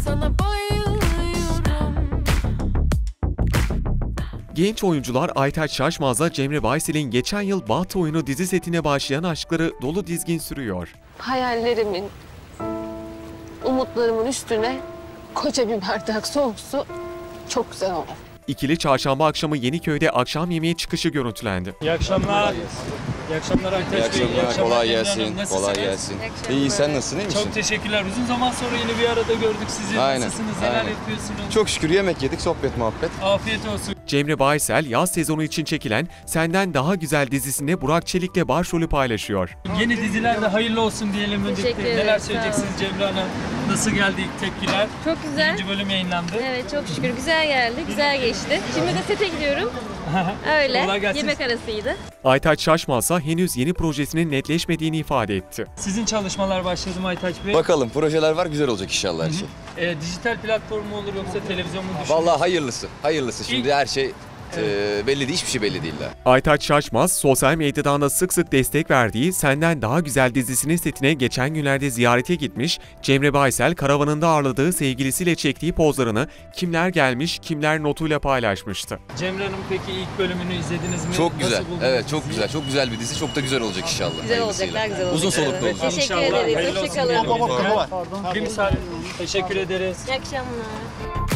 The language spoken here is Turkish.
sana bayılıyorum. Genç oyuncular Aytaç Şaşmaz'la Cemre Baysel'in geçen yıl Baht Oyunu dizi setine başlayan aşkları dolu dizgin sürüyor. Hayallerimin, umutlarımın üstüne koca bir bardak soğuk su çok güzel olur. İkili çarşamba akşamı Yeniköy'de akşam yemeği çıkışı görüntülendi. İyi akşamlar. İyi akşamlar Aytaç Bey. İyi akşamlar, kolay Cemre gelsin. Hanım. Nasılsınız? Kolay gelsin. İyi, sen nasılsın, iyi misin? Çok teşekkürler. Uzun zaman sonra yine bir arada gördük sizi. Aynen, Nasılsınız? Neler aynen. yapıyorsunuz? Çok şükür yemek yedik, sohbet muhabbet. Afiyet olsun. Cemre Baysel yaz sezonu için çekilen Senden Daha Güzel dizisinde Burak Çelik'le başrolü paylaşıyor. Yeni dizilerde hayırlı olsun diyelim öncelikle. Teşekkür ederim, Neler sağ söyleyeceksiniz Cemre Hanım? Nasıl geldi ilk tepkiler? Çok güzel. İkinci bölüm yayınlandı. Evet çok şükür güzel geldi, güzel geçti. Şimdi de sete gidiyorum. Öyle. Kolay gelsin. Yemek arasıydı. Aytaç Şaşmaz ise henüz yeni projesinin netleşmediğini ifade etti. Sizin çalışmalar başladı mı Aytaç Bey? Bakalım, projeler var, güzel olacak inşallah her şey. Dijital platform mu olur yoksa televizyon mu düşünüyorsunuz? Vallahi hayırlısı, hayırlısı. Şimdi her şey belli değil, hiçbir şey belli değil daha. Aytaç Şaşmaz, sosyal medyadan da sık sık destek verdiği Senden Daha Güzel dizisinin setine geçen günlerde ziyarete gitmiş, Cemre Baysel karavanında ağırladığı sevgilisiyle çektiği pozlarını kimler gelmiş, kimler notuyla paylaşmıştı. Cemre Hanım peki ilk bölümünü izlediniz mi? Çok güzel, Nasıl buldunuz evet çok diziyi? güzel, çok güzel bir dizi, çok da güzel olacak inşallah. Güzel hayırlısıyla. olacaklar, güzel olacak. Uzun soluklu olacak. Teşekkür İnşallah. ederiz, Hayırlı olsun hoşçakalın. diyelim. Bir misal. Teşekkür ederiz. İyi akşamlar.